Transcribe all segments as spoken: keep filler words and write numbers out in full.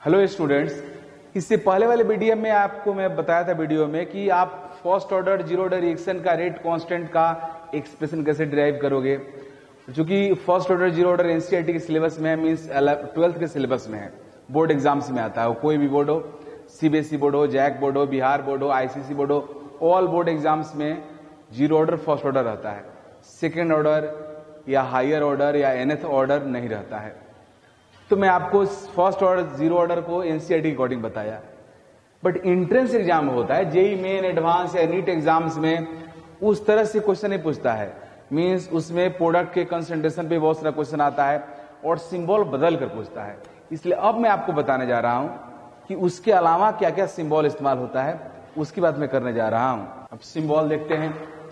Hello students, इससे पहले वाले वीडियो में आपको मैं बताया था वीडियो में कि आप first order zero order reaction का रेट कांस्टेंट का एक्सप्रेशन कैसे डिराइव करोगे। क्योंकि first order zero order NCERT के सिलेबस में है, मींस ट्वेल्थ के सिलेबस में है, बोर्ड एग्जाम्स में आता है। कोई भी बोर्ड हो, सीबीएसई बोर्ड हो, जैक बोर्ड हो, बिहार बोर्ड हो, आईसीएसई बोर्ड हो, ऑल बोर्ड एग्जाम्स में जीरो ऑर्डर फर्स्ट ऑर्डर रहता है। सेकेंड ऑर्डर या हायर ऑर्डर या एनथ ऑर्डर नहीं रहता है। तो मैं आपको फर्स्ट ऑर्डर जीरो ऑर्डर को एनसीईआरटी के अकॉर्डिंग बताया, बट एंट्रेंस एग्जाम होता है, जेई मेन, एडवांस या नीट एग्जाम्स में उस तरह से क्वेश्चन नहीं पूछता है। मींस उसमें प्रोडक्ट के कंसंट्रेशन पे बहुत सारा क्वेश्चन आता है और सिंबल बदल कर पूछता है। इसलिए अब मैं आपको बताने जा रहा हूं कि उसके अलावा क्या क्या सिंबल इस्तेमाल होता है, उसकी बात मैं करने जा रहा हूं। अब सिंबल देखते हैं।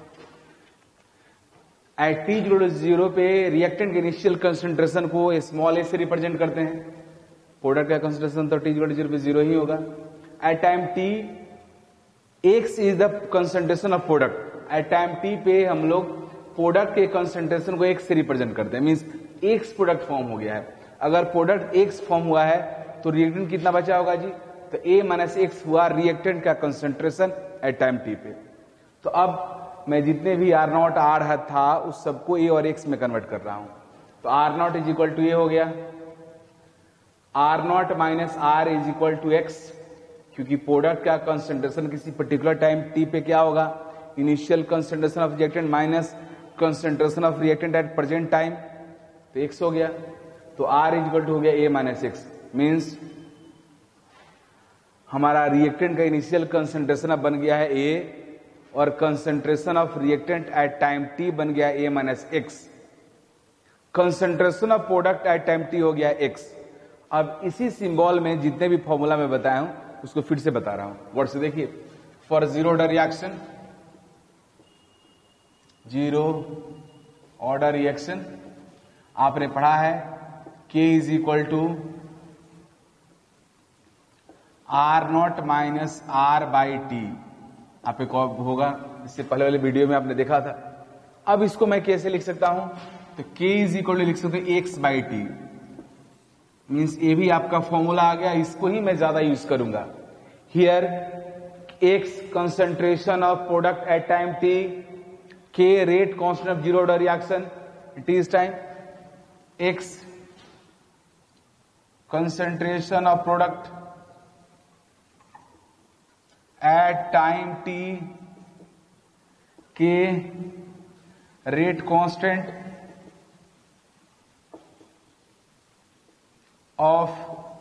एट टी जीरो जीरो पे रिएक्टेंट के इनिशियल कंसंट्रेशन को स्मॉल ए से रिप्रेजेंट करते हैं। प्रोडक्ट का कंसंट्रेशन तो टी जीरो जीरो पे जीरो ही होगा। At time t x is the concentration of product. At time t पे हम लोग प्रोडक्ट के कंसंट्रेशन को एक्स से रिप्रेजेंट करते हैं, मींस एक्स प्रोडक्ट फॉर्म हो गया है। अगर प्रोडक्ट एक्स फॉर्म हुआ है तो रिएक्टेंट कितना बचा होगा जी? तो ए माइनस एक्स हुआ रिएक्टेंट का कंसंट्रेशन एट टाइम टी पे। तो अब मैं जितने भी आर नॉट आर था उस सबको ए और एक्स में कन्वर्ट कर रहा हूं। तो r not is equal to a हो गया, r not minus r is equal to x, क्योंकि प्रोडक्ट का कंसंट्रेशन किसी पर्टिकुलर टाइम टी पे क्या होगा? Initial concentration of reactant minus concentration of reactant at present time, तो एक्स हो गया। तो आर इज इक्वल टू हो गया ए माइनस एक्स, मीन्स हमारा रिएक्टेंट का इनिशियल कंसंट्रेशन अब बन गया है ए और concentration of reactant at time t बन गया a minus x. Concentration of product at time t हो गया एक्स। अब इसी सिंबल में जितने भी फॉर्मूला मैं बताया हूं उसको फिर से बता रहा हूं। वर्ड से देखिए, for zero order reaction, zero order reaction आपने पढ़ा है k is equal to r not minus r by t. आप एक होगा, इससे पहले वाले वीडियो में आपने देखा था। अब इसको मैं कैसे लिख सकता हूं? तो k इज इक्वल टू लिख सकते हैं एक्स बाई टी, मीन्स ये भी आपका फॉर्मूला आ गया, इसको ही मैं ज्यादा यूज करूंगा। Here x concentration of product at time t, k rate constant of zero order reaction it is time, x concentration of product at time t k rate constant of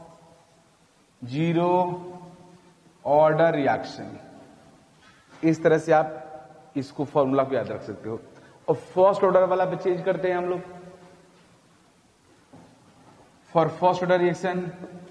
zero order reaction. इस तरह से आप इसको formula को याद रख सकते हो। और फर्स्ट ऑर्डर वाला पे चेंज करते हैं हम लोग। फॉर फर्स्ट ऑर्डर रिएक्शन,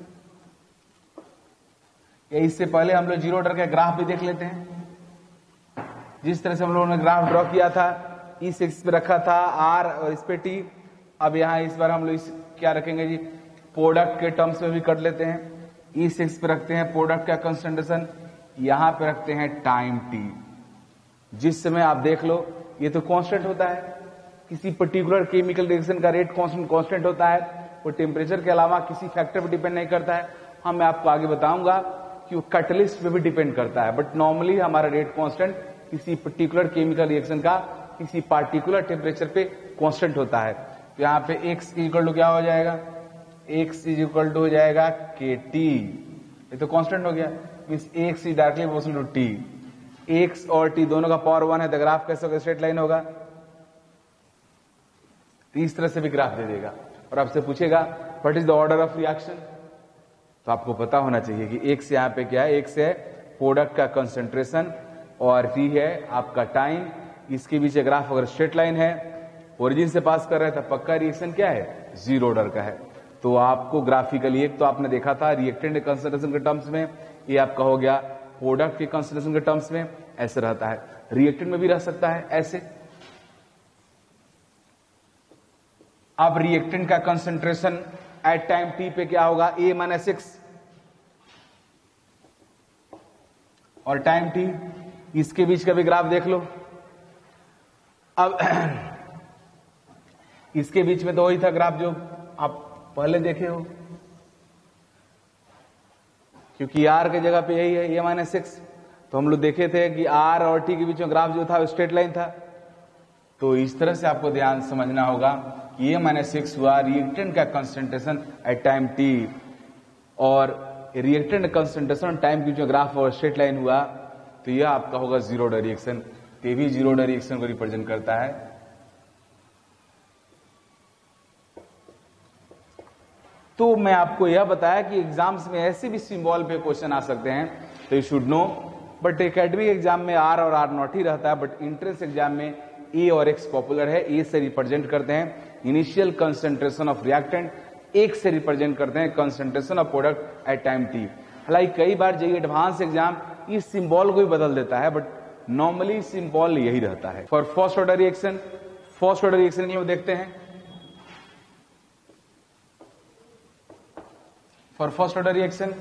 इससे पहले हम लोग जीरो ऑर्डर का ग्राफ भी देख लेते हैं। जिस तरह से हम लोगों ने ग्राफ ड्रॉ किया था, इस एक्स पे रखा था आर और इस पे टी। अब यहां इस बार हम लोग इस क्या रखेंगे जी? प्रोडक्ट के टर्म्स में भी कर लेते हैं। इस एक्स पे रखते हैं प्रोडक्ट का कंसंट्रेशन, यहां पे रखते हैं टाइम टी। जिस समय आप देख लो ये तो कांस्टेंट होता है, किसी पर्टिकुलर केमिकल रिएक्शन का रेट कांस्टेंट कांस्टेंट होता है, वो टेम्परेचर के अलावा किसी फैक्टर पर डिपेंड नहीं करता है। हाँ, मैं आपको आगे बताऊंगा कि वो कैटलिस्ट पे भी डिपेंड करता है, बट नॉर्मली हमारा रेट कांस्टेंट किसी पर्टिकुलर केमिकल रिएक्शन का किसी पार्टिकुलर टेम्परेचर पे कांस्टेंट होता है। तो यहाँ पे x इक्वल टू क्या हो जाएगा? x इज इक्वल टू हो जाएगा के टी, ये तो कांस्टेंट हो गया, means x is directly proportional to t। x और t दोनों का पावर वन है, तो ग्राफ कैसे होगा? स्ट्रेट लाइन होगा। तो इस तरह से भी ग्राफ दे देगा और आपसे पूछेगा what is the order of reaction. तो आपको पता होना चाहिए कि एक्स यहाँ पे क्या है? एक्स है प्रोडक्ट का कंसंट्रेशन और टी है आपका टाइम। इसके बीच ग्राफ अगर स्ट्रेट लाइन है, ओरिजिन से पास कर रहे हैं, तो पक्का रिएक्शन क्या है? जीरो ऑर्डर का है। तो आपको ग्राफिकली, एक तो आपने देखा था रिएक्टेंट कंसंट्रेशन के टर्म्स में, ये आपका हो गया प्रोडक्ट के कंसंट्रेशन के टर्म्स में, ऐसे रहता है। रिएक्टेंट में भी रह सकता है ऐसे। अब रिएक्टेंट का कंसंट्रेशन एट टाइम टी पे क्या होगा? ए माइनस एक्स, और टाइम टी, इसके बीच का भी ग्राफ देख लो। अब इसके बीच में तो वही था ग्राफ जो आप पहले देखे हो। क्योंकि आर की जगह पे यही है ए माइनस सिक्स। तो हम लोग देखे थे कि आर और टी के बीच में ग्राफ जो था वो स्ट्रेट लाइन था। तो इस तरह से आपको ध्यान समझना होगा कि ए माइनस सिक्स हुआ रिएक्टेंट का कंसंट्रेशन एट टाइम टी, और रिएक्टेंट कंसंट्रेशन टाइम के बीच में ग्राफ और स्ट्रेट लाइन हुआ, तो यह आपका होगा जीरो ऑर्डर रिएक्शन। तो ये भी जीरो ऑर्डर रिएक्शन को रिप्रेजेंट करता है। तो मैं आपको यह बताया कि एग्जाम्स में ऐसे भी सिंबल पे क्वेश्चन आ सकते हैं, तो you should know. But academic exam में आर और आर नॉट ही रहता है, बट इंट्रेंस एग्जाम में ए और एक्स पॉपुलर है। ए से रिप्रेजेंट करते हैं इनिशियल कंसंट्रेशन ऑफ रिएक्टेंट, एक से रिप्रेजेंट करते हैं concentration of product at time t. हालांकि कई बार जेईई एडवांस एग्जाम इस सिंबल को भी बदल देता है, बट नॉर्मली सिंबल यही रहता है। For first order reaction, first order reaction के लिए देखते हैं। फॉर फर्स्ट ऑर्डर रिएक्शन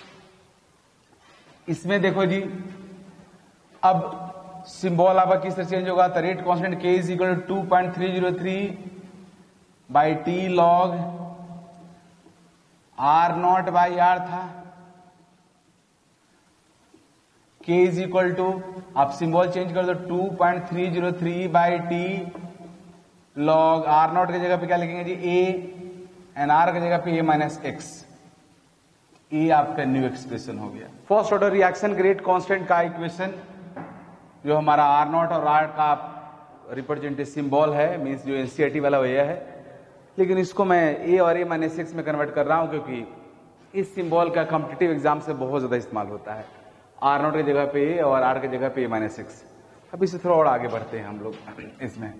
इसमें देखो जी, अब सिंबल आपका किस तरह चेंज होगा। तो rate constant k is equal to point three zero three by t log r not by r था। के इज इक्वल टू, आप सिंबल चेंज कर दो, two point three zero three by t log r not की जगह पे क्या लिखेंगे जी, ए, and are की जगह पे ए माइनस एक्स। ये आपका न्यू एक्सप्रेशन हो गया। फर्स्ट ऑर्डर रिएक्शन के रेट कांस्टेंट का इक्वेशन जो हमारा आर नॉट और आर का रिप्रेजेंटेटिव सिंबल है, मींस जो एनसीईआरटी वाला वही है, लेकिन इसको मैं ए और ए माइनस सिक्स में कन्वर्ट कर रहा हूं क्योंकि इस सिंबल का कॉम्पिटिटिव एग्जाम से बहुत ज्यादा इस्तेमाल होता है। आर नॉट की जगह पे ए और आर की जगह पे ए माइनस सिक्स। अब इससे थोड़ा और आगे बढ़ते हैं हम लोग। इसमें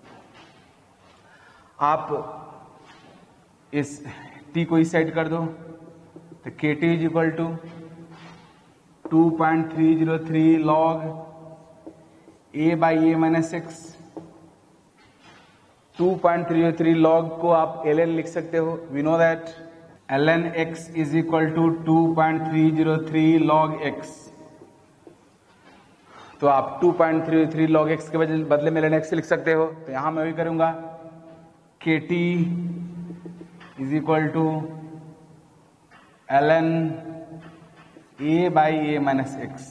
आप इस टी को इस साइड कर दो, तो k t is equal to two point three zero three log a by a minus x. Two point three zero three log को आप एल एन लिख सकते हो। We know that l n x is equal to two point three zero three log x. तो आप two point three zero three log x के बदले में एल एन एक्स लिख सकते हो। तो यहां मैं वही करूंगा, k t is equal to l n a by a minus x.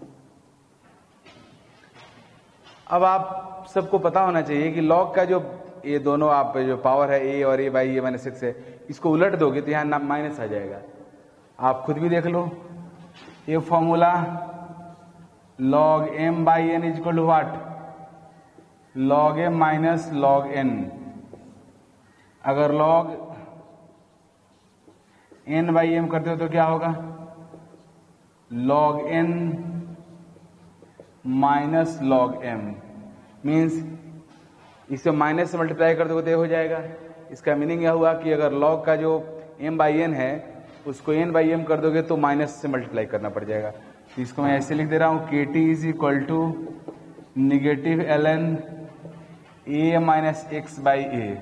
अब आप सबको पता होना चाहिए कि लॉग का जो ये दोनों आप जो पावर है ए और a by a minus x है, इसको उलट दोगे तो यहां माइनस आ जाएगा। आप खुद भी देख लो, ये formula log m by n is equal to what, log m minus log n. अगर लॉग एन बाई एम करते हो तो क्या होगा, log n minus log m. Means इसे माइनस से मल्टीप्लाई कर दोगे तो हो जाएगा। इसका मीनिंग यह हुआ कि अगर लॉग का जो एम बाई एन है उसको एन बाई एम कर दोगे तो माइनस से मल्टीप्लाई करना पड़ जाएगा। तो इसको मैं ऐसे लिख दे रहा हूं, k t is equal to negative l n a minus x by a.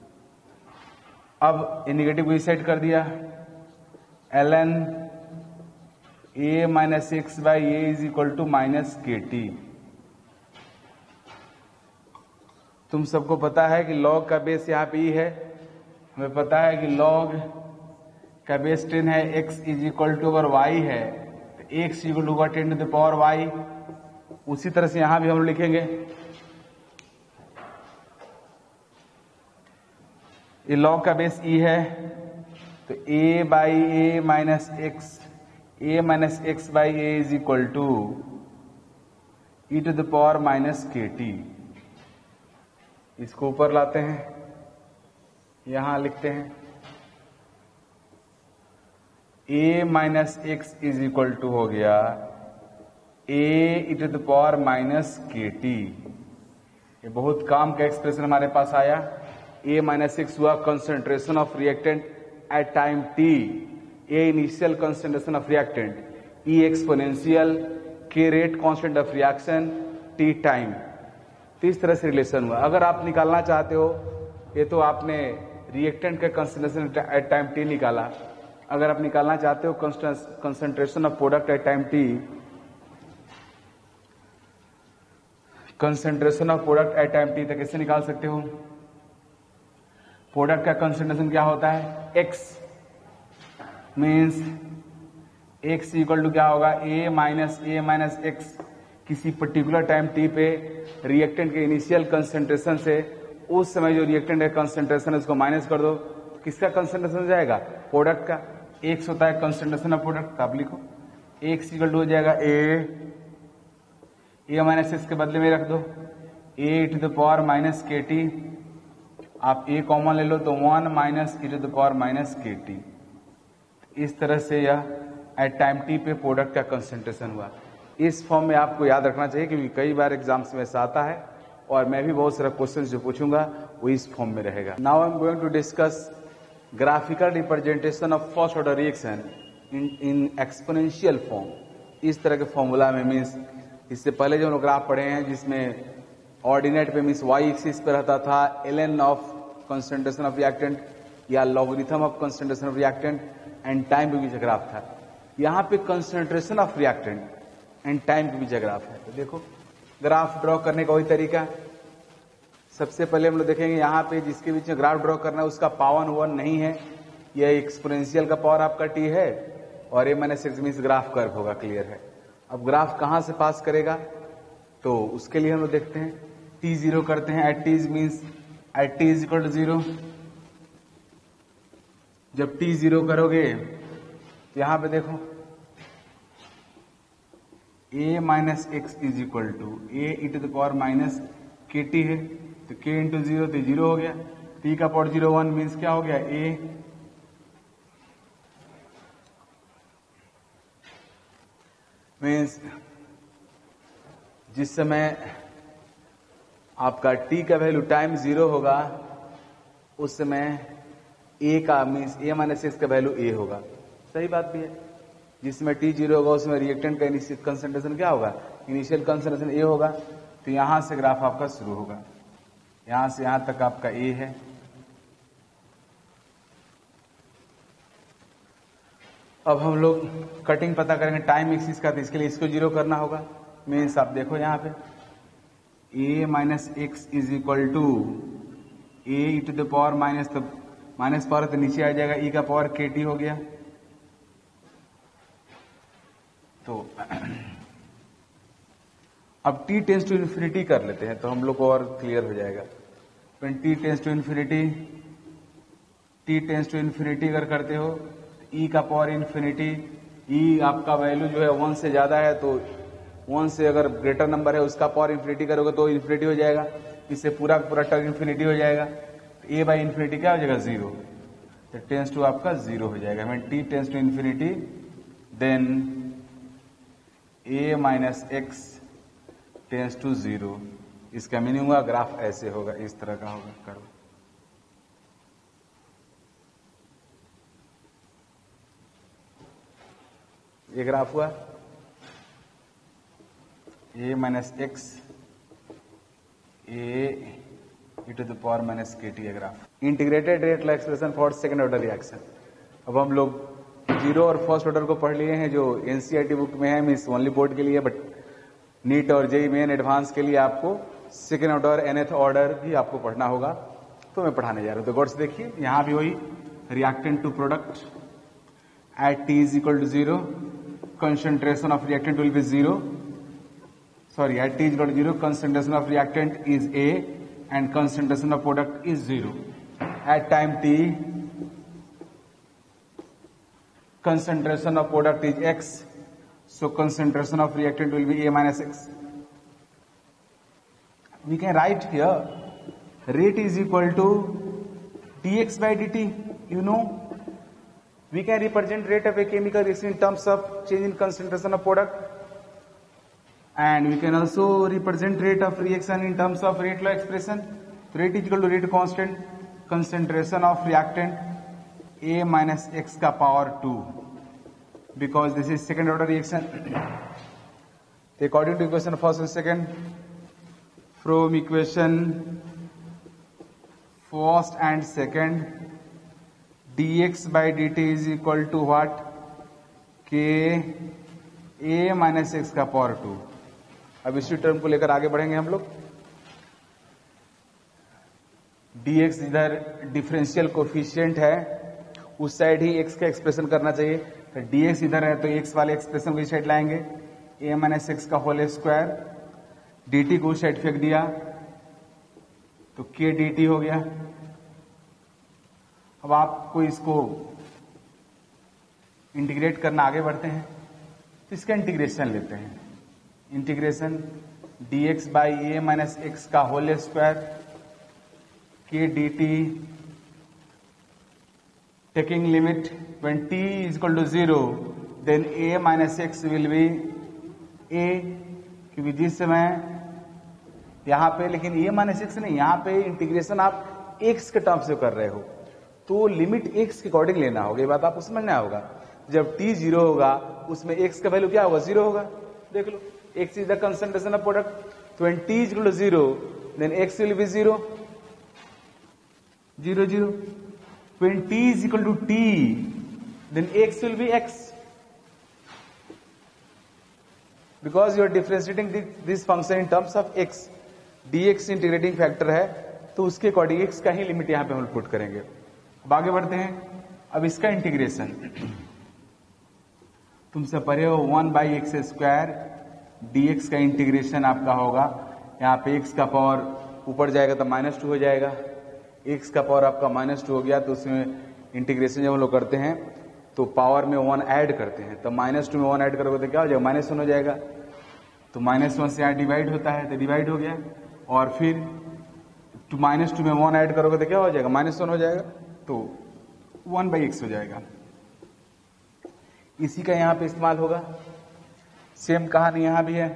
अब ये निगेटिव को इस साइड कर दिया, l n a minus x by a is equal to minus k t. तुम सबको पता है कि लॉग का बेस यहाँ पे ई है। हमें पता है कि लॉग का बेस टेन है, एक्स इज इक्वल टू अगर वाई है तो x equal to ten to the power y. उसी तरह से यहां भी हम लिखेंगे, ये लॉग का बेस ई है तो a by a minus x, a minus x by a is equal to e to the power minus k t. इसको ऊपर लाते हैं, यहां लिखते हैं a minus x is equal to हो गया a e to the power minus k t. ये बहुत काम का एक्सप्रेशन हमारे पास आया। a माइनस एक्स हुआ concentration of reactant at time t, a initial concentration of reactant, e exponential, k rate constant of reaction, t time. तो इस तरह से रिलेशन हुआ। अगर आप निकालना चाहते हो, ये तो आपने रिएक्टेंट का कंसंट्रेशन एट टाइम t निकाला। अगर आप निकालना चाहते हो concentration of product at time t, concentration of product at time t, तो कैसे निकाल सकते हो। प्रोडक्ट का कंसंट्रेशन क्या होता है, x means x equal to क्या होगा, a minus a minus x, किसी पर्टिकुलर टाइम टी पे रिएक्टेंट के इनिशियल कंसेंट्रेशन से उस समय जो रिएक्टेंट है कंसेंट्रेशन है उसको माइनस कर दो, किसका कंसेंट्रेशन हो जाएगा, प्रोडक्ट का। एक्स होता है कंसेंट्रेशन ऑफ प्रोडक्ट, आप लिखो एक्स इक्वल टू हो जाएगा ए ए माइनस एक्स के बदले में रख दो a to the power minus k t, आप ए कॉमन ले लो तो one minus a to the power minus k t. इस तरह से यह एट टाइम टी पे प्रोडक्ट का कंसेंट्रेशन हुआ। इस फॉर्म में आपको याद रखना चाहिए क्योंकि कई बार एग्जाम्स में ऐसा आता है और मैं भी बहुत सारा क्वेश्चन जो पूछूंगा वो इस फॉर्म में रहेगा। Now I am going to discuss graphical representation of first order reaction in in exponential form. इस तरह के फॉर्मूला में मीन्स इससे पहले जो हम लोग ग्राफ पढ़े हैं जिसमें ऑर्डिनेट पे मीन्स वाई एक्सिस पे रहता था l of concentration of reactant या logarithm of concentration of reactant and time के बीच ग्राफ था। यहाँ पे concentration of reactant and time के बीच ग्राफ है। तो देखो ग्राफ ड्रॉ करने का वही तरीका, सबसे पहले हम लोग देखेंगे यहाँ पे जिसके बीच में ग्राफ ड्रॉ करना है उसका पावर वन नहीं है, यह एक्सपोनेंशियल का पावर आपका टी है और a minus x means graph curve होगा, क्लियर है। अब ग्राफ कहाँ से पास करेगा तो उसके लिए हम लोग देखते हैं टी जीरो करते हैं, at t means at t is equal to zero. जब टी जीरो करोगे तो यहां पे देखो a minus x is equal to a e to the power minus k t है, तो k इंटू जीरो तो जीरो हो गया, t का पावर जीरो वन मीन्स क्या हो गया a, मीन्स जिस समय आपका t का वैल्यू टाइम जीरो होगा उस समय a का मीन्स a माइनस एक्स का वैल्यू a होगा। सही बात भी है, जिसमें टी जीरो होगा उसमें रिएक्टेंट का इनिशियल कंसेंट्रेशन क्या होगा, इनिशियल कंसेंट्रेशन ए होगा। तो यहां से ग्राफ आपका शुरू होगा, यहां से यहां तक आपका ए है। अब हम लोग कटिंग पता करेंगे टाइम एक्सिस का, तो इसके लिए इसको जीरो करना होगा। मीन्स आप देखो यहां पे a minus x is equal to a e to the power minus, तो माइनस पावर तो नीचे आ जाएगा, ई का पावर के टी हो गया। तो अब t टेंस टू इन्फिनिटी कर लेते हैं तो हम लोग को और क्लियर हो जाएगा। when t tends to infinity t tends to infinity अगर करते हो e का पावर इन्फिनिटी, e आपका वैल्यू जो है वन से ज्यादा है तो वन से अगर ग्रेटर नंबर है उसका पावर इन्फिनिटी करोगे तो इन्फिनिटी हो जाएगा, इससे पूरा पूरा टर्म इन्फिनिटी हो जाएगा। तो a बाई इन्फिनिटी क्या हो जाएगा, जीरो। तो टेंस टू आपका जीरो हो जाएगा। when t tends to infinity then a minus x tends to zero. इसका मीनिंग हुआ ग्राफ ऐसे होगा, इस तरह का होगा। करो ये ग्राफ हुआ a minus x a e to the power minus k t graph. Integrated rate expression for second order reaction. अब हम लोग जीरो और फर्स्ट ऑर्डर को पढ़ लिए हैं जो एनसीईआरटी बुक में है, मीन्स ओनली बोर्ड के लिए, बट नीट और जेई मेन एडवांस के लिए आपको सेकेंड ऑर्डर एनथ ऑर्डर भी आपको पढ़ना होगा, तो मैं पढ़ाने जा रहा हूं। तो गौर से देखिए यहां भी वही reactant to product at t is equal to zero, concentration of reactant will be zero, sorry at t is equal to zero, concentration of reactant is a and concentration of product is zero. At time t concentration of product is x, so concentration of reactant will be a minus x. We can write here rate is equal to dx by dt. You know, we can represent rate of a chemical reaction in terms of change in concentration of product, and we can also represent rate of reaction in terms of rate law expression. Rate is equal to rate constant, concentration of reactant a minus x का power two, because this is second order reaction. According to equation first and second, from equation first and second, dx by dt is equal to what, k a minus x का power two. अब इसी term को लेकर आगे बढ़ेंगे हम लोग। dx इधर डिफरेंशियल कोफिशिएंट है, उस साइड ही x का एक्सप्रेशन करना चाहिए, तो dx इधर है तो x वाले एक्सप्रेशन को इस साइड लाएंगे, a माइनस एक्स का होल स्क्वायर, dt को उस साइड फेंक दिया तो k dt हो गया। अब आपको इसको इंटीग्रेट करना, आगे बढ़ते हैं तो इसका इंटीग्रेशन लेते हैं। Integration dx by a minus x का whole square k dt, taking limit when t is equal to zero, then a minus x will be a, क्योंकि जिस समय यहाँ पे, लेकिन a माइनस एक्स नहीं, यहाँ पे इंटीग्रेशन आप x के टर्म से कर रहे हो तो लिमिट x के अकॉर्डिंग लेना होगा। ये बात आपको समझना होगा। जब t जीरो होगा उसमें x का वैल्यू क्या होगा, जीरो होगा। देख लो, x इज द कंसंट्रेशन ऑफ प्रोडक्ट, तो when t is equal to zero, then x will be zero, zero zero. When t is equal to t, then x will be x, because you are differentiating this, this function in terms of x. dx integrating factor है तो उसके according x का ही limit यहां पे हम put करेंगे। अब आगे बढ़ते हैं। अब इसका इंटीग्रेशन तुमसे पढ़े हो, one by x square d x का इंटीग्रेशन आपका होगा, यहाँ पे x का पावर ऊपर जाएगा तो माइनस टू हो जाएगा, x का पावर आपका माइनस टू हो गया तो उसमें इंटीग्रेशन जब हम लोग करते हैं तो पावर में वन ऐड करते हैं, तो माइनस टू में वन ऐड करोगे तो क्या हो जाएगा, माइनस वन हो जाएगा। तो माइनस वन से यहाँ डिवाइड होता है तो डिवाइड हो गया, और फिर टू माइनस टू में वन ऐड करोगे तो क्या हो जाएगा, माइनस वन हो जाएगा, तो वन बाई एक्स हो जाएगा। इसी का यहाँ पे इस्तेमाल होगा। सेम कहानी यहाँ भी है,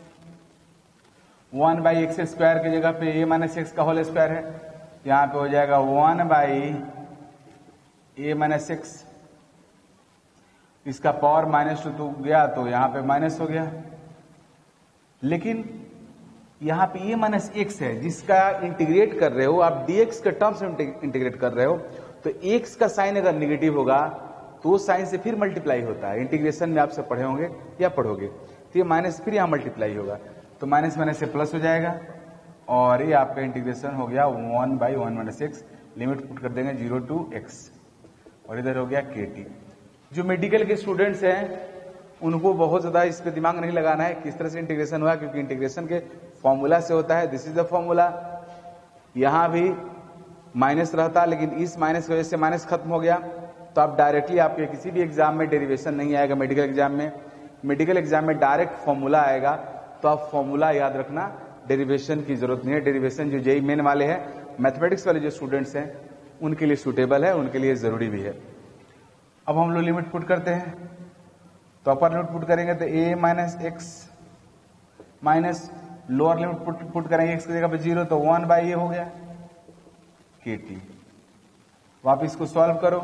वन बाई एक्स स्क्वायर की जगह पे ए माइनस एक्स का होल स्क्वायर है, यहाँ पे हो जाएगा one by a minus x, इसका पावर माइनस टू तो गया तो यहाँ पे माइनस हो गया। लेकिन यहाँ पे ए माइनस एक्स है जिसका इंटीग्रेट कर रहे हो आप, dx के टर्म्स में इंटीग्रेट कर रहे हो, तो x का साइन अगर निगेटिव होगा तो साइन से फिर मल्टीप्लाई होता है। इंटीग्रेशन में आपसे पढ़े होंगे या पढ़ोगे, तो ये माइनस फिर यहाँ मल्टीप्लाई होगा, तो माइनस माइनस से प्लस हो जाएगा, और ये आपका इंटीग्रेशन हो गया one by one minus x, limit put कर देंगे जीरो टू एक्स, और इधर हो गया के टी। जो मेडिकल के स्टूडेंट्स हैं उनको बहुत ज्यादा इस पे दिमाग नहीं लगाना है किस तरह से इंटीग्रेशन हुआ, क्योंकि इंटीग्रेशन के फॉर्मूला से होता है। This is the formula. यहां भी माइनस रहता, लेकिन इस माइनस की वजह से माइनस खत्म हो गया, तो आप डायरेक्टली आपके किसी भी एग्जाम में डेरिवेशन नहीं आएगा। मेडिकल एग्जाम में मेडिकल एग्जाम में डायरेक्ट फॉर्मूला आएगा, तो आप फॉर्मूला याद रखना, डेरिवेशन की जरूरत नहीं है। डेरिवेशन जो जेई मेन वाले हैं, मैथमेटिक्स वाले जो स्टूडेंट्स हैं उनके लिए सूटेबल है, उनके लिए जरूरी भी है। अब हम लोग लिमिट पुट करते हैं, तो अपर लिमिट पुट करेंगे तो a minus x minus lower limit put put करेंगे x की जगह पे जीरो, तो वन बाई ए हो गया के टी। आप इसको सॉल्व करो,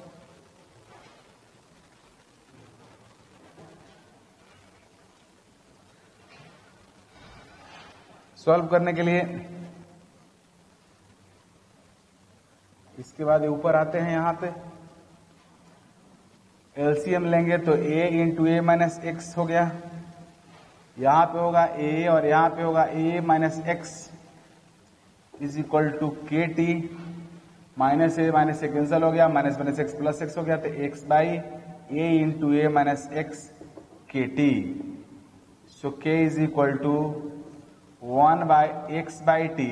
सॉल्व करने के लिए इसके बाद ऊपर आते हैं, यहां पे एलसीएम लेंगे तो a into a minus x हो गया, यहां पे होगा a और यहां पे होगा a minus x is equal to k t, minus a minus a cancel हो गया, minus minus x plus x हो गया, तो x by a into a minus x k t. So k is equal to one by x by t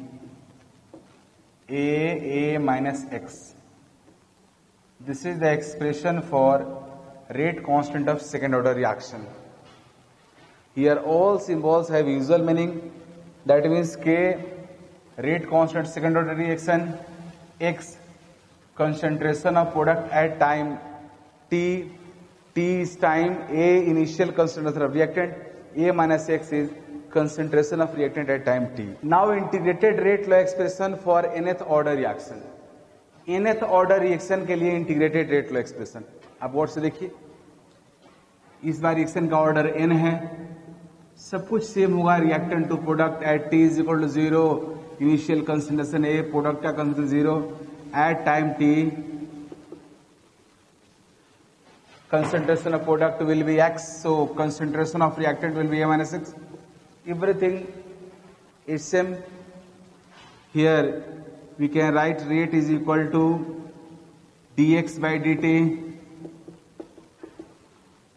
a a minus x. This is the expression for rate constant of second order reaction. Here all symbols have usual meaning. That means K rate constant second order reaction, X concentration of product at time T, T is time, A initial concentration of reactant, A minus X is concentration of reactant at time T. Now integrated rate law expression for nth order reaction. nth order reaction के लिए integrated rate law expression आप board से देखिए। इस बार reaction का order n है, सब कुछ सेम होगा। Reactant to product at t is equal to zero, initial concentration a, product का concentration zero, at time t concentration of product will be x, so concentration of reactant will be a minus x. Everything is same. Here we can write rate is equal to dx by dt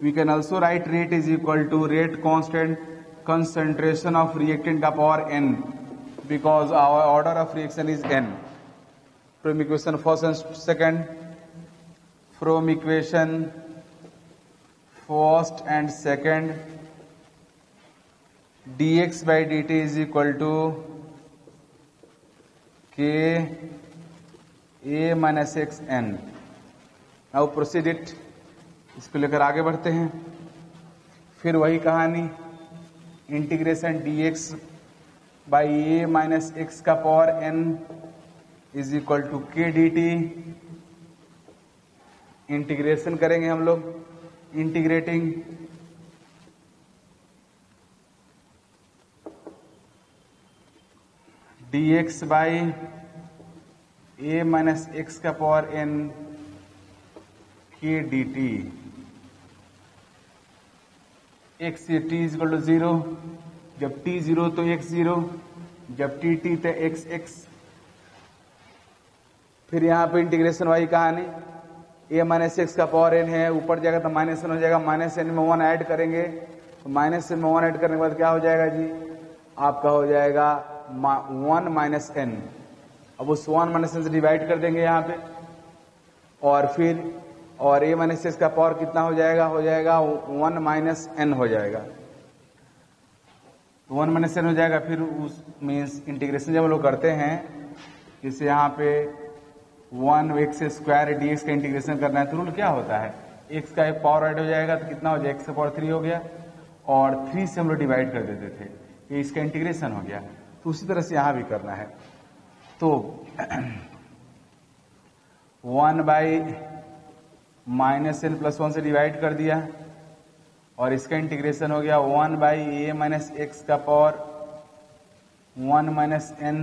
we can also write rate is equal to rate constant concentration of reactant का power n because our order of reaction is n. From equation first and second from equation first and second dx by dt is equal to k a minus x n. Now proceed it. इसको लेकर आगे बढ़ते हैं. फिर वही कहानी, integration dx by a minus x का power n is equal to k dt. Integration करेंगे हम लोग, integrating dx by a minus x का power n k dt. x ये t is equal to zero, जब t जीरो तो x zero, जब t t तो x x. फिर यहाँ पे इंटीग्रेशन वाली कहानी, a माइनस एक्स का पावर n है, ऊपर जाएगा तो माइनस एन हो जाएगा, माइनस एन में वन ऐड करेंगे तो माइनस एन में वन ऐड करने के बाद क्या हो जाएगा जी, आपका हो जाएगा वन माइनस एन. अब उस वन माइनस एन से डिवाइड कर देंगे यहाँ पे, और फिर और ए माइनस एक्स का पावर कितना हो जाएगा, हो जाएगा वन माइनस एन हो जाएगा, वन माइनस एन हो जाएगा. फिर उस मीन्स इंटीग्रेशन जब हम लोग करते हैं, जैसे यहाँ पे one x square d x का इंटीग्रेशन करना है तो रूल क्या होता है, एक्स का एक पावर ऐड हो जाएगा तो कितना हो जाएगा, एक्स का पावर थ्री हो गया, और थ्री से हम लोग डिवाइड कर देते थे, ये इसका इंटीग्रेशन हो गया. तो उसी तरह से यहां भी करना है. तो one by minus n plus one से डिवाइड कर दिया, और इसका इंटीग्रेशन हो गया one by a minus x का पावर वन माइनस एन,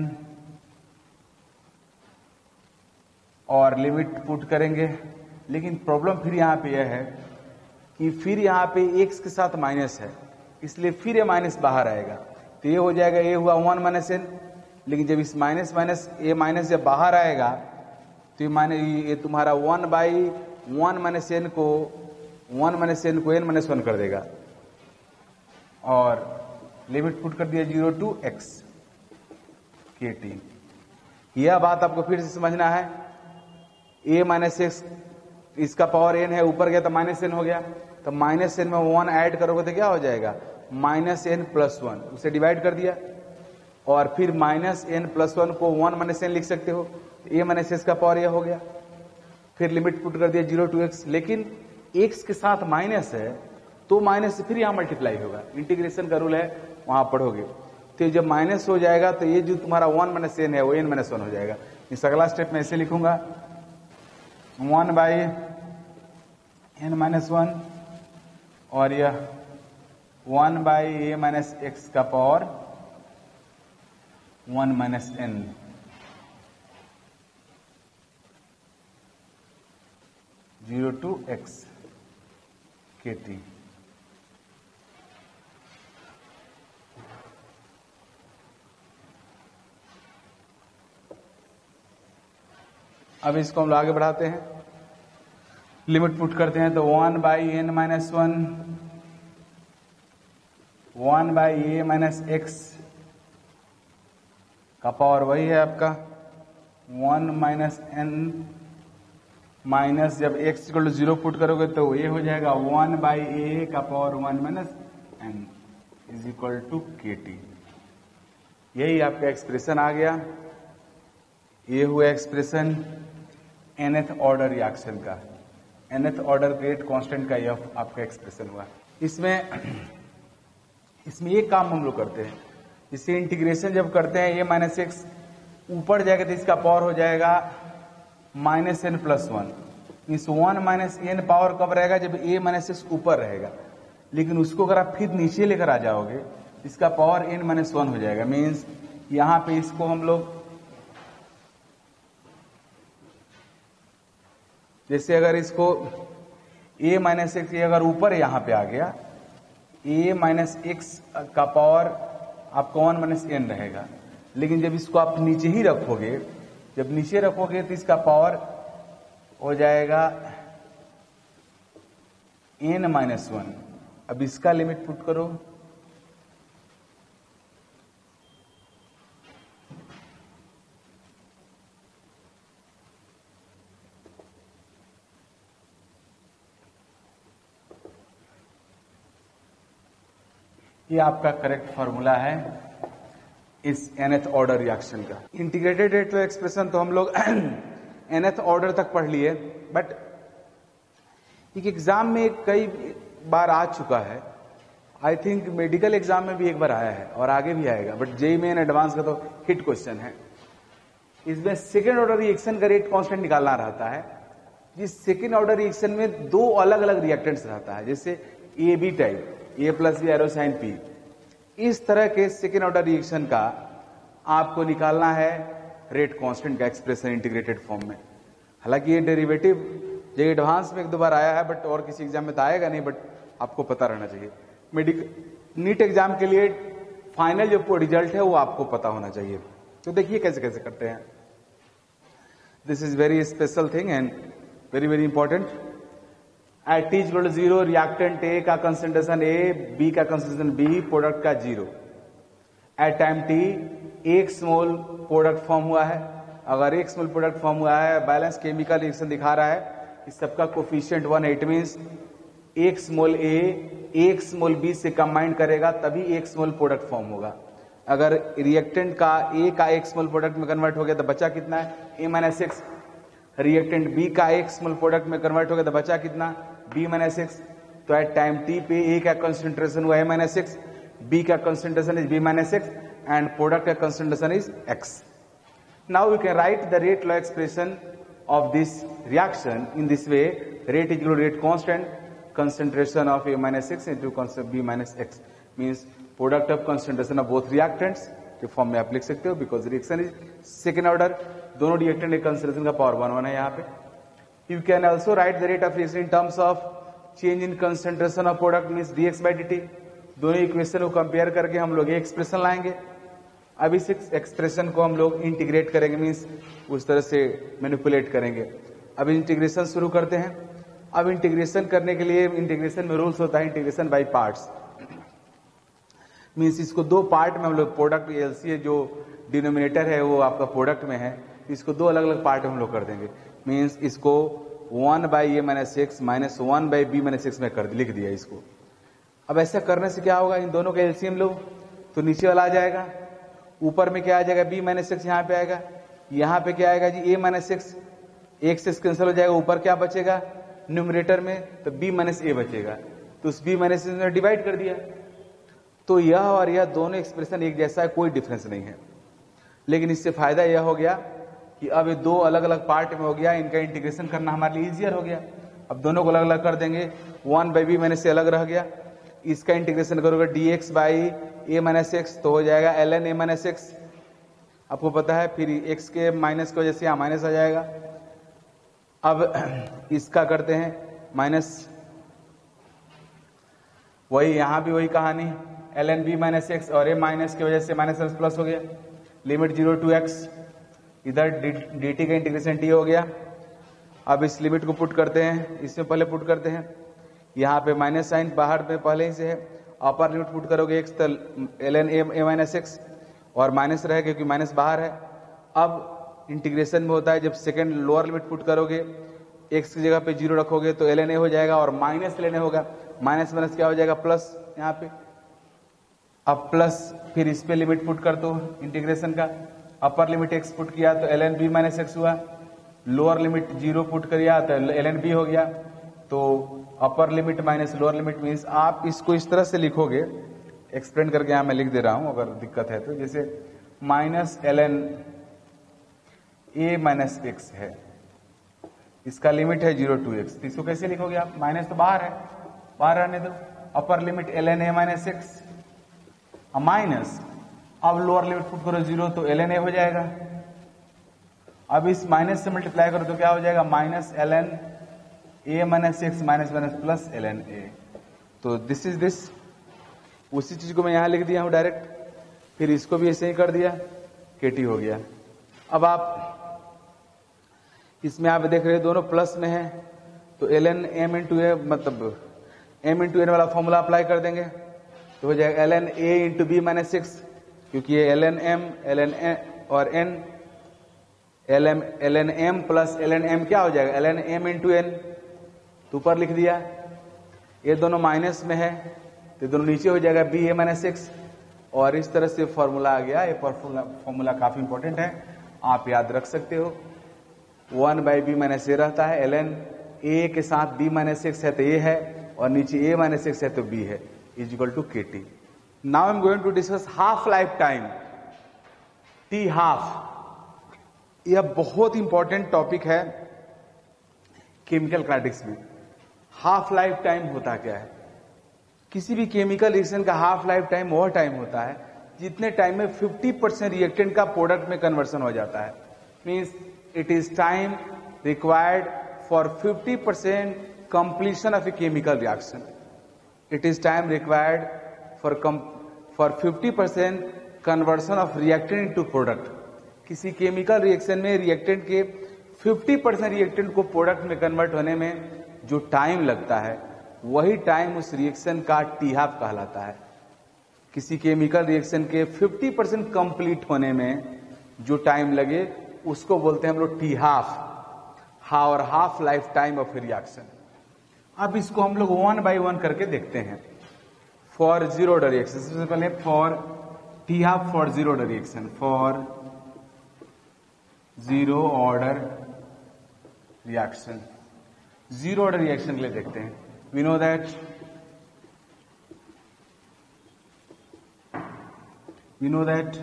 और लिमिट पुट करेंगे. लेकिन प्रॉब्लम फिर यहां पे यह है कि फिर यहां पे एक्स के साथ माइनस है, इसलिए फिर ये माइनस बाहर आएगा. तो ये हो जाएगा, ये हुआ वन माइनस एन, लेकिन जब इस माइनस माइनस ए माइनस जब बाहर आएगा तो ये माइनस ये तुम्हारा one by one minus n को वन माइनस एन को एन माइनस वन कर देगा, और लिमिट पुट कर दिया zero to x k t. यह बात आपको फिर से समझना है. ए माइनस एक्स इसका पावर एन है, ऊपर गया तो माइनस एन हो गया, तो माइनस एन में वन ऐड करोगे तो क्या हो जाएगा, माइनस एन प्लस वन, उसे डिवाइड कर दिया, और फिर माइनस एन प्लस वन को वन माइनस एन लिख सकते हो, ए माइनस एस का पावर यह हो गया. फिर लिमिट पुट कर दिया जीरो टू एक्स, लेकिन एक्स के साथ माइनस है तो माइनस फिर यहां मल्टीप्लाई होगा. इंटीग्रेशन का रूल है, वहां पढ़ोगे. तो जब माइनस हो जाएगा तो ये जो तुम्हारा वन माइनस एन है वो एन माइनस वन हो जाएगा. इस अगला स्टेप में ऐसे लिखूंगा, one by n minus one, और यह one by a minus x का power one minus n. Zero to x k t. अब इसको हम लोग आगे बढ़ाते हैं, लिमिट पुट करते हैं. तो one by n minus one, one by a minus x का पावर वही है आपका वन माइनस एन, माइनस जब x equal to zero put करोगे तो ये हो जाएगा वन बाई ए का power one minus n is equal to k t. यही आपका एक्सप्रेशन आ गया. ये हुआ एक्सप्रेशन एनथ ऑर्डर रिएक्शन का, एनथ ऑर्डर रेट कांस्टेंट का यह आपका एक्सप्रेशन हुआ. इसमें इसमें एक काम हम लोग करते हैं, इससे इंटीग्रेशन जब करते हैं ए माइनस एक्स ऊपर जाएगा तो इसका पावर हो जाएगा माइनस एन प्लस वन. इस वन माइनस एन पावर कब रहेगा, जब ए माइनस एक्स ऊपर रहेगा. लेकिन उसको अगर आप फिर नीचे लेकर आ जाओगे इसका पावर एन माइनस वन हो जाएगा. मीन्स यहां पे इसको हम लोग जैसे अगर इसको ए माइनस एक्स अगर ऊपर यहां पे आ गया, ए माइनस एक्स का पावर आपका वन माइनस एन रहेगा. लेकिन जब इसको आप नीचे ही रखोगे, जब नीचे रखोगे तो इसका पावर हो जाएगा एन माइनस वन। अब इसका लिमिट पुट करो, ये आपका करेक्ट फॉर्मूला है इस nth ऑर्डर रिएक्शन का। इंटीग्रेटेड रेट एक्सप्रेशन तो हम लोग nth ऑर्डर तक पढ़ लिए, बट एक एग्जाम में कई बार आ चुका है, आई थिंक मेडिकल एग्जाम में भी एक बार आया है और आगे भी आएगा, बट जेई मेन एडवांस का तो हिट क्वेश्चन है। इसमें सेकेंड ऑर्डर रिएक्शन का रेट कांस्टेंट निकालना रहता है, जिस सेकेंड ऑर्डर रिएक्शन में दो अलग अलग रिएक्टेंट्स रहता है, जैसे A B type, A plus B arrow sign P, इस तरह के सेकेंड ऑर्डर रिएक्शन का आपको निकालना है रेट कांस्टेंट का एक्सप्रेशन इंटीग्रेटेड फॉर्म में। हालांकि ये डेरिवेटिव जो एडवांस में एक दो बार आया है, बट और किसी एग्जाम में तो आएगा नहीं, बट आपको पता रहना चाहिए। मेडिकल नीट एग्जाम के लिए फाइनल जो रिजल्ट है वो आपको पता होना चाहिए। तो देखिए कैसे कैसे करते हैं। This is very special thing and very very important. At t equal to zero, reactant A का कंसेंट्रेशन ए, बी का कंसेंट्रेशन बी, प्रोडक्ट का जीरो। एट टाइम टी एक स्मॉल प्रोडक्ट फॉर्म हुआ है। अगर एक स्मॉल प्रोडक्ट फॉर्म हुआ है, बैलेंस केमिकल रिएक्शन दिखा रहा है, इस सबका कोफिशिएंट वन, इट मींस एक स्मॉल ए एक स्मॉल बी से कंबाइन करेगा तभी एक स्मॉल प्रोडक्ट फॉर्म होगा। अगर रिएक्टेंट का ए का एक स्मॉल प्रोडक्ट में कन्वर्ट हो गया तो बचा कितना है, a minus x. Reactant B का एक स्मॉल प्रोडक्ट में कन्वर्ट हो गया तो बचा कितना, बी माइनस एक्स। तो एट टाइम टी पे ए का कंसंट्रेशन हुआ है माइनस एक्स, बी का concentration is b minus x and product का concentration is x. Now we can write the rate law expression of this reaction in this way: rate is equal to rate constant, concentration of A minus x into B minus x, means product of concentration of both reactants के form में आप लिख सकते हो, because reaction is second order, दोनों reactant के concentration का power one one है यहाँ पे। You can also write the rate of reaction in terms of change in concentration of product, means d x by d t. दोनों equation को compare करके हम लोग ये एक्सप्रेशन लाएंगे। अब इस एक्सप्रेशन को हम लोग इंटीग्रेट करेंगे, मीन्स उस तरह से मैनिपुलेट करेंगे। अब इंटीग्रेशन शुरू करते हैं। अब इंटीग्रेशन करने के लिए इंटीग्रेशन में रूल्स होता है इंटीग्रेशन बाय पार्ट्स, मीन्स इसको दो पार्ट में हम लोग, प्रोडक्ट एलसीए जो डिनोमिनेटर है वो आपका प्रोडक्ट में है, इसको दो अलग अलग पार्ट में हम लोग कर देंगे। मीन्स इसको one by a minus x minus one by b minus x में कर लिख दिया इसको। अब ऐसा करने से क्या होगा, इन दोनों का एलसीएम लो तो नीचे वाला आ जाएगा, ऊपर में क्या आ जाएगा, बी माइनस एक्स यहाँ पे आएगा, यहाँ पे क्या आएगा जी, ए माइनस एक्स, एक से कैंसिल हो जाएगा, ऊपर क्या बचेगा न्यूमरेटर में, तो बी माइनस ए बचेगा, तो उस बी माइनस ए में डिवाइड कर दिया। तो यह और यह दोनों एक्सप्रेशन एक जैसा है, कोई डिफरेंस नहीं है। लेकिन इससे फायदा यह हो गया कि अब ये दो अलग अलग पार्ट में हो गया, इनका इंटीग्रेशन करना हमारे लिए इजियर हो गया। अब दोनों को अलग अलग कर देंगे, one by b minus a अलग रह गया, इसका इंटीग्रेशन करोगे d x by a minus x तो हो जाएगा l n a minus x, आपको पता है। फिर एक्स के माइनस की वजह से यहाँ माइनस आ जाएगा। अब इसका करते हैं माइनस, वही यहाँ भी वही कहानी, l n b minus x और ए माइनस की वजह से माइनस एक्स प्लस हो गया, लिमिट जीरो टू एक्स, इधर डी टी का इंटीग्रेशन टी हो गया। अब इस लिमिट को पुट करते हैं, इसमें पहले पुट करते हैं, यहाँ पे माइनस साइन बाहर में पहले ही से है, अपर लिमिट पुट करोगे एक्स तो l n a minus x और माइनस रहेगा क्योंकि माइनस बाहर है। अब इंटीग्रेशन में होता है जब सेकंड लोअर लिमिट पुट करोगे, एक्स की जगह पे जीरो रखोगे तो एल एन ए हो जाएगा और माइनस लेने होगा, माइनस माइनस क्या हो जाएगा प्लस यहाँ पे। अब प्लस फिर इस पे लिमिट पुट कर दो इंटीग्रेशन का, अपर लिमिट एक्स पुट किया तो l n b minus x हुआ, लोअर लिमिट जीरो पुट किया तो एल एन बी हो गया। तो upper limit minus lower limit means आप इसको इस तरह से लिखोगे, एक्सप्लेन करके यहाँ मैं लिख दे रहा हूं अगर दिक्कत है तो, जैसे minus l n a minus x है, इसका लिमिट है जीरो टू एक्स, इसको कैसे लिखोगे आप, माइनस तो बाहर है, बाहर रहने दो, upper limit l n a minus x minus, अब लोअर लिमिट पुट करो जीरो तो एल एन ए हो जाएगा। अब इस माइनस से मल्टीप्लाई करो तो क्या हो जाएगा, minus l n a minus x minus minus plus l n a. तो दिस इज दिस, उसी चीज को मैं यहां लिख दिया हूं डायरेक्ट, फिर इसको भी ऐसे ही कर दिया, केटी हो गया। अब आप इसमें आप देख रहे हैं दोनों प्लस में है तो l n m into a, मतलब m इंटू एन वाला फॉर्मूला अप्लाई कर देंगे तो हो जाएगा l n a into b minus six, क्योंकि ये l n m l n और n, l m l n m plus l n m क्या हो जाएगा, l n m into n, तो ऊपर लिख दिया। ये दोनों माइनस में है तो दोनों नीचे हो जाएगा बी ए माइनस सिक्स, और इस तरह से फॉर्मूला आ गया। ये फॉर्मूला फॉर्मूला काफी इंपॉर्टेंट है, आप याद रख सकते हो। One by b minus a रहता है, एल एन ए के साथ बी माइनस सिक्स है तो ए है, और नीचे ए माइनस सिक्स है तो बी है, is equal to k t. Now I am going to discuss half life time, t half. यह बहुत इंपॉर्टेंट टॉपिक है केमिकल काइनेटिक्स में। हाफ लाइफ टाइम होता क्या है? किसी भी केमिकल रिएक्शन का हाफ लाइफ टाइम वह टाइम होता है जितने टाइम में फिफ्टी परसेंट रिएक्टेंट का प्रोडक्ट में कन्वर्सन हो जाता है। Means it is time required for fifty percent completion of a chemical reaction. It is time required for for fifty percent conversion of reactant into product. किसी chemical reaction में reactant के fifty percent reactant को product में convert होने में जो time लगता है वही टाइम उस रिएक्शन का टी हाफ कहलाता है। किसी केमिकल रिएक्शन के फिफ्टी परसेंट कंप्लीट होने में जो टाइम लगे उसको बोलते हैं हम लोग टी हाफ, हा और half life time of reaction. अब इसको हम लोग वन बाय वन करके देखते हैं। फॉर जीरो ऑर्डर रिएक्शन, सबसे पहले for t half for zero order reaction, for zero order reaction, zero order reaction के लिए देखते हैं। We know that we know that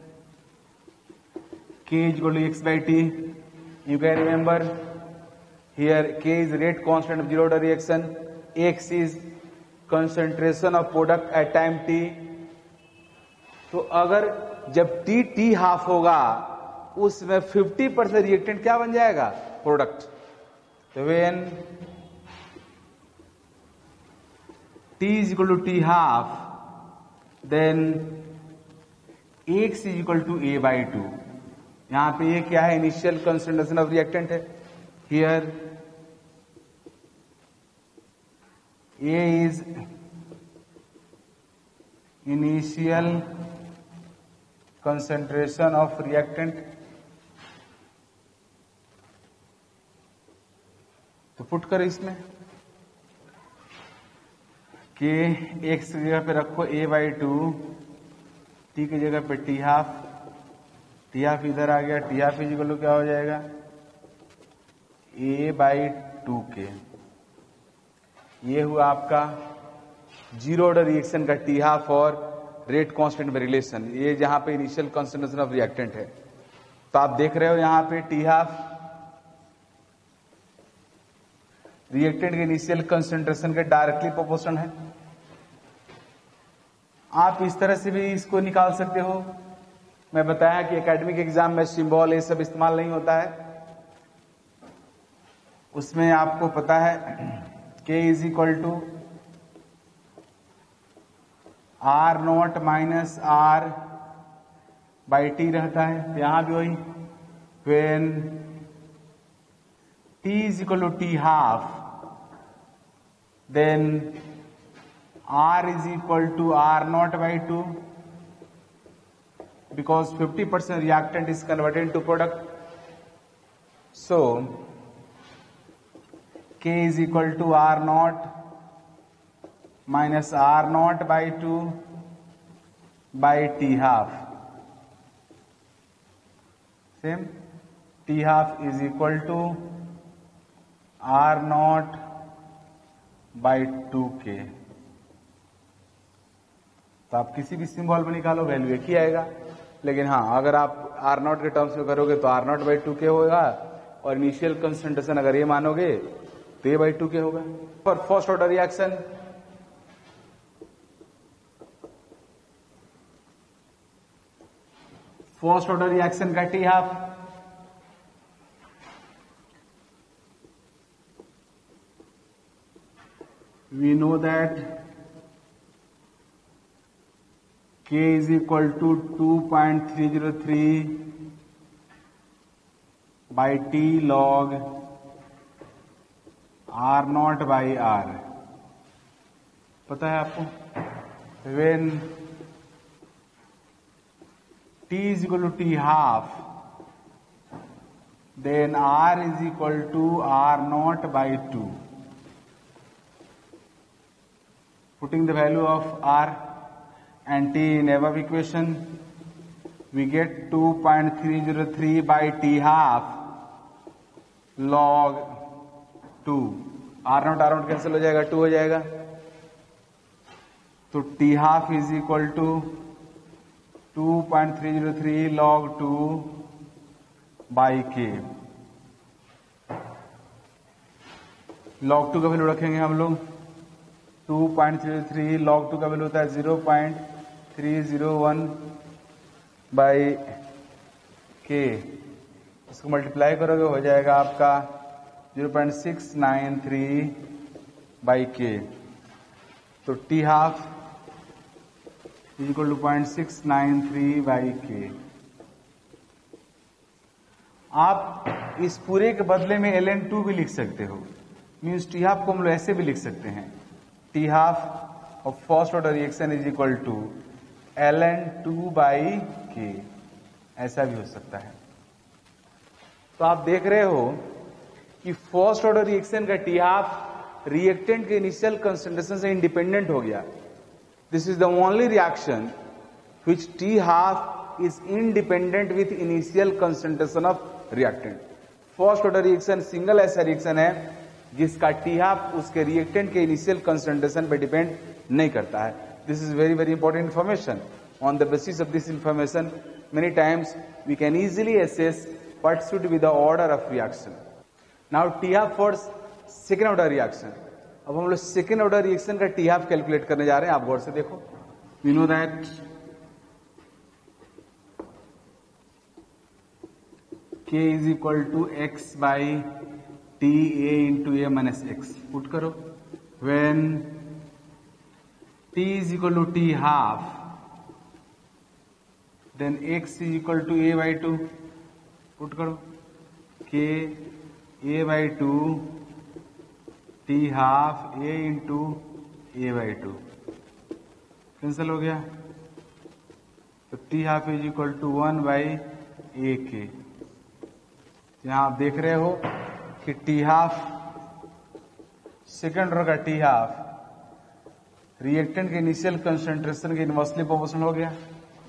k is equal to x by t. You can remember here k is rate constant of zero order reaction, x is concentration of product at time t. तो अगर जब t t half होगा उसमें fifty percent reactant क्या बन जाएगा, product. तो when t is equal to t half, then x is equal to a by two. यहां पे ये क्या है, इनिशियल कंसंट्रेशन ऑफ रिएक्टेंट है। Here a is initial concentration of reactant. तो पुट कर इसमें के एक्स की जगह पे रखो ए बाई टू, टी की जगह पे टी हाफ, टी हाफ इधर आ गया, टी हाफ इक्वल टू क्या हो जाएगा, ए बाई टू के। ये हुआ आपका जीरो ऑर्डर रिएक्शन का टी हाफ और रेट कांस्टेंट में रिलेशन, ये जहां पे इनिशियल कंसंट्रेशन ऑफ रिएक्टेंट है। तो आप देख रहे हो यहां पे टी हाफ रिएक्टेंट के इनिशियल कंसंट्रेशन के डायरेक्टली प्रोपोर्शनल है। आप इस तरह से भी इसको निकाल सकते हो। मैं बताया कि एकेडमिक एग्जाम में सिंबल ये सब इस्तेमाल नहीं होता है, उसमें आपको पता है k is equal to r not minus r by t रहता है। यहां भी वही, when t is equal to t half, then r is equal to r naught by two, because fifty percent reactant is converted into product. So k is equal to r naught minus r naught by two by t half. Same, t half is equal to r not by two k. तो आप किसी भी symbol में निकालो value एक ही आएगा, लेकिन हाँ अगर आप आर नॉट के टर्म्स में करोगे तो r not by two k होगा, और इनिशियल कंसंट्रेशन अगर ये मानोगे तो ये बाई टू के होगा। For first order reaction, first order reaction का t half, we know that k is equal to two point three zero three by t log r naught by r. पता है आपको? when t is equal to t half, then r is equal to r naught by two. Putting the value of r and t in above equation, we get two point three zero three by t half log two. r naught r naught cancel हो जाएगा, to हो जाएगा, तो t half is equal to two point three zero three log two by k. log two का value रखेंगे हम लोग, two point three three log two का वैल्यू होता है zero point three zero one by k, इसको multiply करोगे हो जाएगा आपका zero point six nine three by k. तो t half is equal to point six nine three by k. आप इस पूरे के बदले में एल एन टू भी लिख सकते हो, मीन्स टी हाफ को हम लोग ऐसे भी लिख सकते हैं, t half of first order reaction is equal to l n two by k, ऐसा भी हो सकता है. तो आप देख रहे हो कि फर्स्ट ऑर्डर रिएक्शन का टी हाफ रिएक्टेंट के इनिशियल कंसंट्रेशन से इंडिपेंडेंट हो गया. This is the only reaction which t half is independent with initial concentration of reactant. First order reaction single ऐसा रिएक्शन है जिसका टी हाफ उसके reactant के इनिशियल कंसंट्रेशन पर डिपेंड नहीं करता है. This is very very important information. On the basis of this information many times we can easily assess what should be the order of reaction. Now T half for second order reaction. अब हम लोग second order reaction का T half calculate करने जा रहे हैं. आप गौर से देखो, we know that K is equal to x by T a into a minus x. Put करो. When T is equal to T half, then x is equal to a by two. Put करो, k a by two t half a into a by two cancel हो गया, तो t half is equal to one by a k. यहां आप देख रहे हो कि t half सेकेंड ऑर्डर का t half रिएक्टेंट के इनिशियल कंसंट्रेशन के इनवर्सली प्रोपोर्शनल हो गया,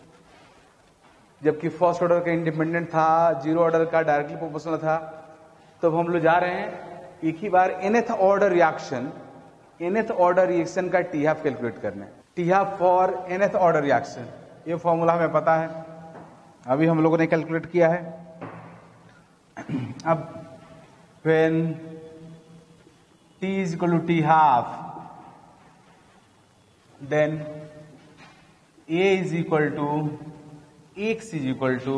जबकि फर्स्ट ऑर्डर का इंडिपेंडेंट था, जीरो ऑर्डर का डायरेक्टली प्रोपोर्शनल था. तो हम लोग जा रहे हैं एक ही बार nth order reaction nth order reaction का टी हाफ कैलकुलेट करना है. T half for nth order reaction, ये फॉर्मूला हमें पता है, अभी हम लोगों ने कैलकुलेट किया है. अब when t is equal to t half, then a is equal to x is equal to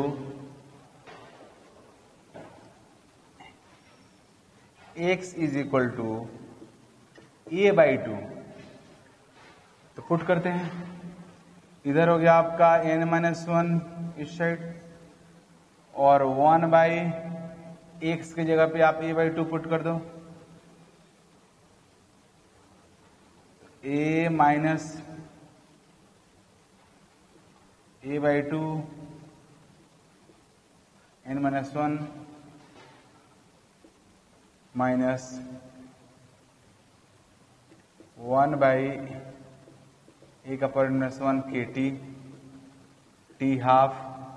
x is equal to a by two. तो पुट करते हैं, इधर हो गया आपका n माइनस वन इस साइड, और वन बाई एक्स की जगह पे आप a बाई टू पुट कर दो. a minus a by two n minus one minus one by a का power minus one k t t half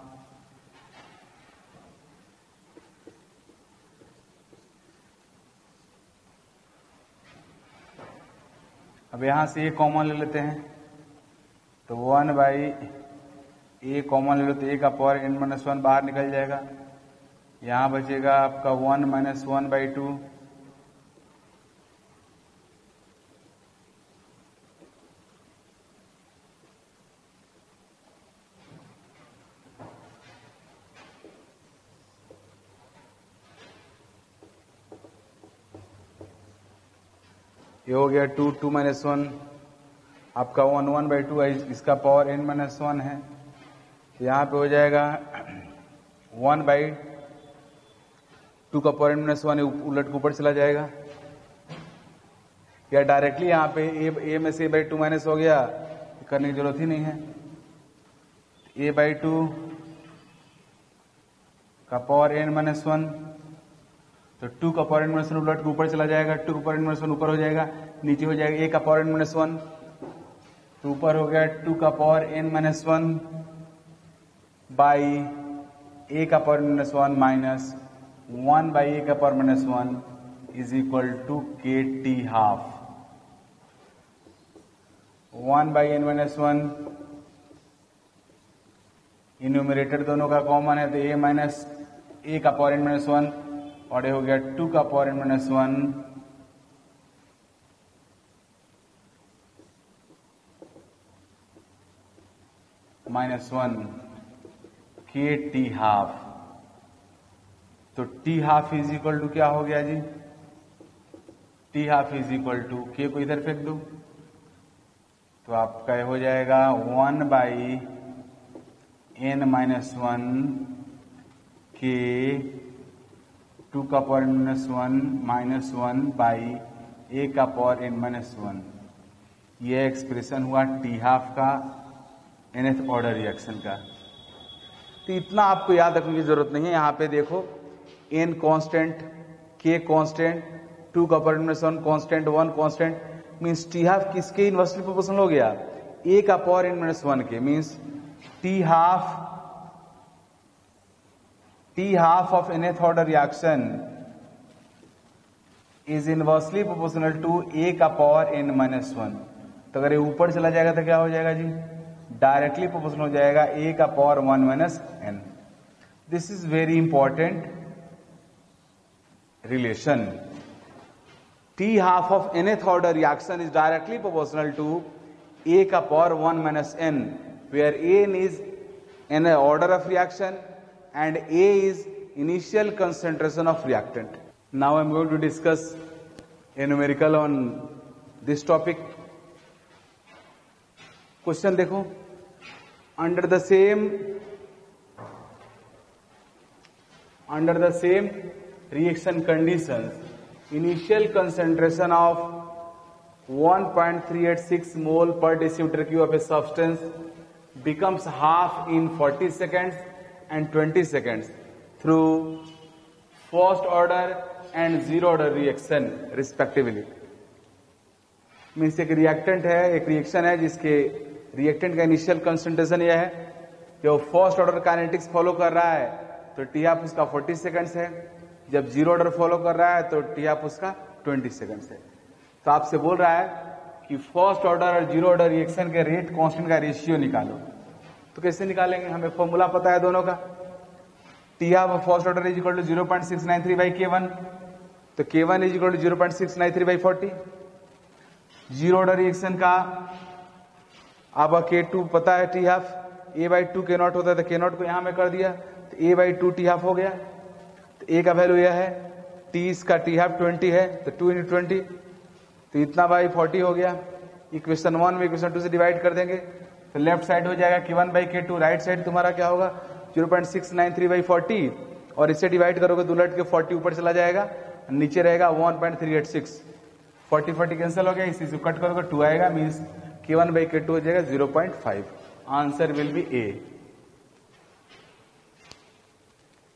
अब यहां से ए कॉमन ले लेते हैं, तो वन बाई ए कॉमन ले लो तो ए का पावर एन माइनस वन बाहर निकल जाएगा. यहां बचेगा आपका one minus one by two, ये हो गया टू टू माइनस वन, आपका वन वन बाई टू है, इसका पावर एन माइनस वन है. यहाँ पे हो जाएगा वन बाई टू का पावर एन माइनस वन उलट के ऊपर चला जाएगा. या डायरेक्टली यहाँ पे ए ए में से ए बाई टू माइनस हो गया, करने की जरूरत ही नहीं है। ए बाई टू का पावर एन माइनस वन, तो टू का पावर एन माइनस वन उलट के ऊपर चला जाएगा, टू का पावर एन माइनस वन ऊपर हो जाएगा, नीचे हो जाएगा ए का पावर एन माइनस वन, तो ऊपर हो गया टू का power n minus one by a का power minus one minus one by a का power minus one is equal to k t half. One by n minus one, numerator दोनों का common है तो ए माइनस ए का power n minus one और ये हो गया टू का power n minus one minus one k t half. तो t half is equal to क्या हो गया जी? T half is equal to k को इधर फेंक दो तो आपका हो जाएगा one by n minus one k two का power n minus one minus one by a का पावर एन माइनस वन। यह एक्सप्रेशन हुआ टी हाफ का nth ऑर्डर रिएक्शन का। तो इतना आपको याद रखने की जरूरत नहीं है। यहाँ पे देखो n constant, k constant, two का power minus one constant, one constant, means t half किसके इनवर्सली प्रोपोर्शनल हो गया? a का power n minus one k, means t half t half of nth order reaction is inversely proportional to a का power n minus one. तो अगर ये ऊपर चला जाएगा तो क्या हो जाएगा जी? डायरेक्टली प्रोपोर्शनल हो जाएगा a का power one minus n। This is very important relation. T half of nth order reaction is directly proportional to a ka power one minus n, where n is an order of reaction and a is initial concentration of reactant. Now I am going to discuss a numerical on this topic. Question देखो, under the same under the same reaction conditions, initial concentration of one point three eight six mole per decimeter cube of a substance becomes half in forty seconds and twenty seconds through first order and zero order reaction respectively. Means एक reactant है, एक reaction है जिसके reactant का initial concentration यह है कि वो फर्स्ट ऑर्डर काइनेटिक्स फॉलो कर रहा है तो टी हाफ उसका फोर्टी सेकेंड्स है, जब जीरो ऑर्डर फॉलो कर रहा है तो टी हाफ उसका ट्वेंटी सेकेंड्स है। तो आपसे बोल रहा है कि फर्स्ट ऑर्डर और जीरो ऑर्डर रिएक्शन के रेट कांस्टेंट का रेशियो निकालो। तो कैसे निकालेंगे? हमें फॉर्मूला पता है दोनों का। T half of first order is equal to zero point six nine three by k one, तो k one is equal to zero point six nine three by forty. Zero order reaction का अब k two पता है, t half a by two k naught होता है तो के not को यहां में कर दिया तो a by two t half हो गया। तो ए का वैल्यू यह है, टी इसका टी हाफ ट्वेंटी है तो टू इंटू ट्वेंटी तो इतना बाई फोर्टी हो गया। इक्वेशन वन में इक्वेशन टू से डिवाइड कर देंगे तो लेफ्ट साइड हो जाएगा K one by K two, right side तुम्हारा क्या होगा zero point six nine three by forty और इससे डिवाइड करोगे तो उलट के फोर्टी ऊपर चला जाएगा, नीचे रहेगा one point three eight six. Forty forty cancel हो गया, इसी से कट करोगे टू आएगा, मीन्स के वन बाई के टू हो जाएगा zero point five. Answer will be A.